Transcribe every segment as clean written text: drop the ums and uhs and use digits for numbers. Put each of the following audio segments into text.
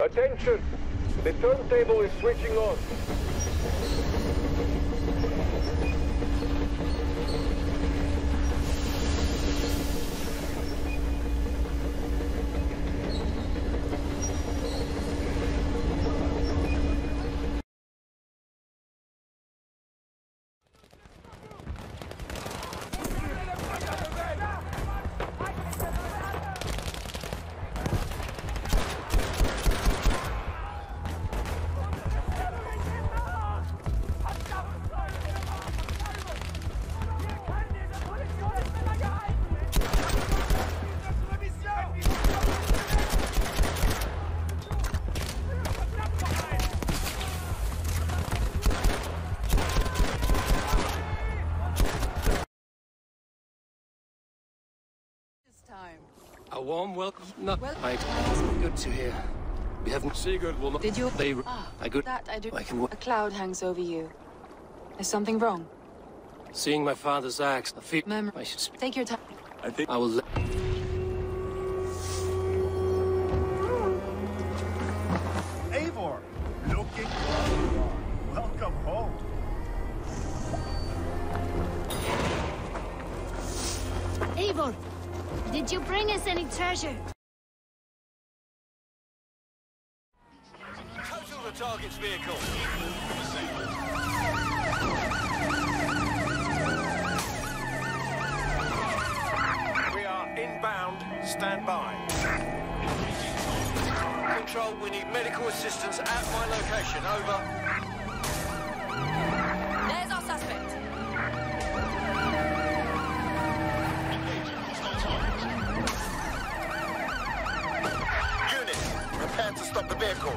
Attention! The turntable is switching on. A warm welcome. No, good to hear. We haven't Sigurd will not. Did you? They. I good. That I do. I can. A cloud hangs over you. Is something wrong? Seeing my father's axe, I feel. Memory. I should speak. Take your time. I think I will. Eivor, looking good. Welcome home. Eivor, did you bring us any treasure? Total the target's vehicle. We are inbound. Stand by. Control, we need medical assistance at my location. Over. There's our suspect. Unit, prepare to stop the vehicle.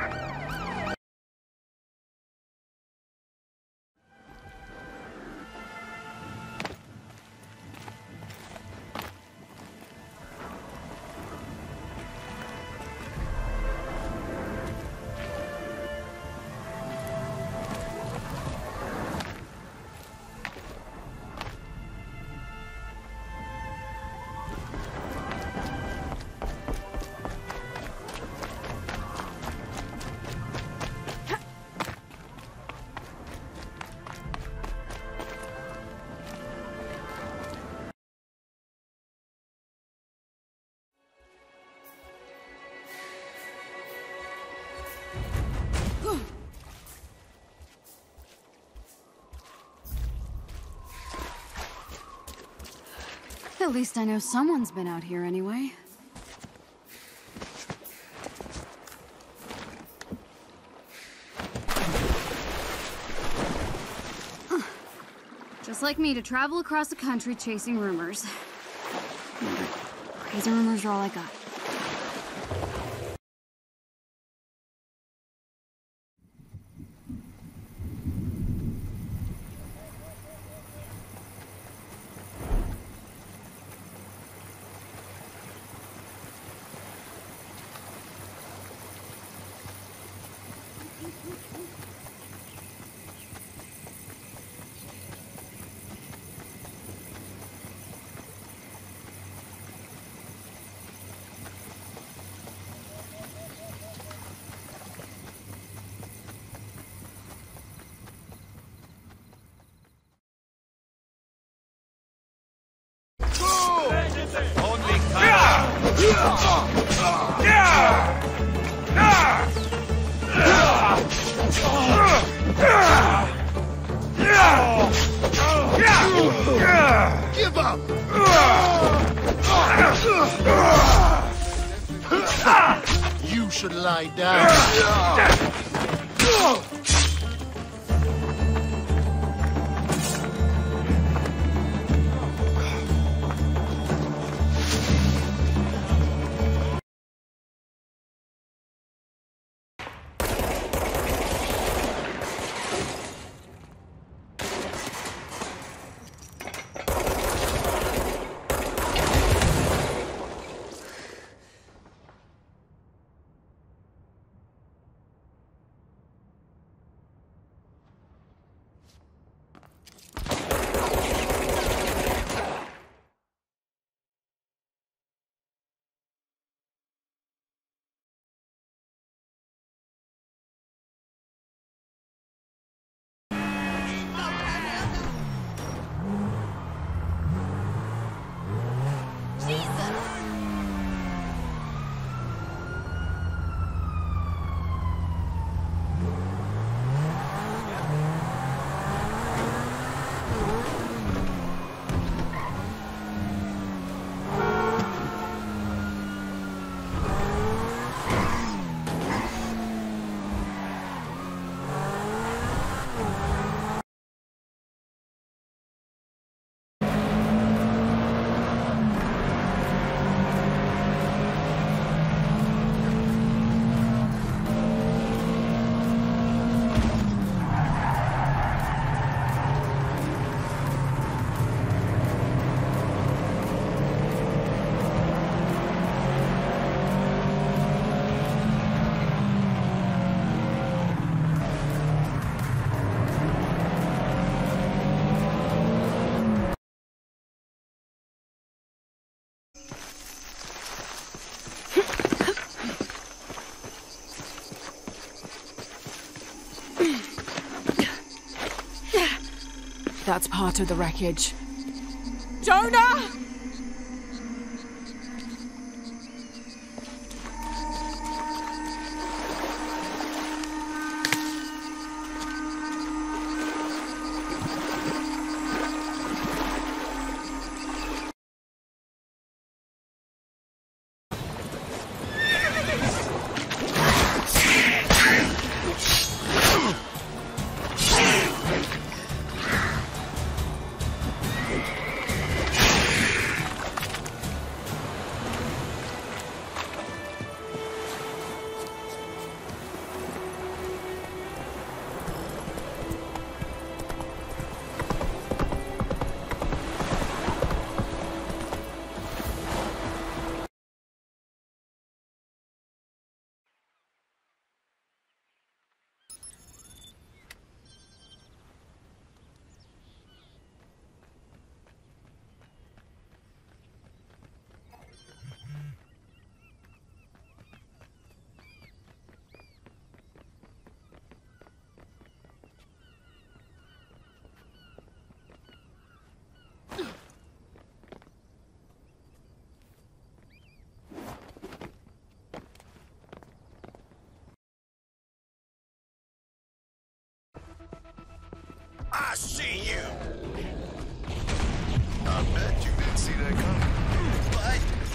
At least I know someone's been out here anyway. Huh. Just like me to travel across the country chasing rumors. Crazy rumors are all I got. Give up! You should lie down. That's part of the wreckage. Jonah! I see you. I bet you didn't see that coming. But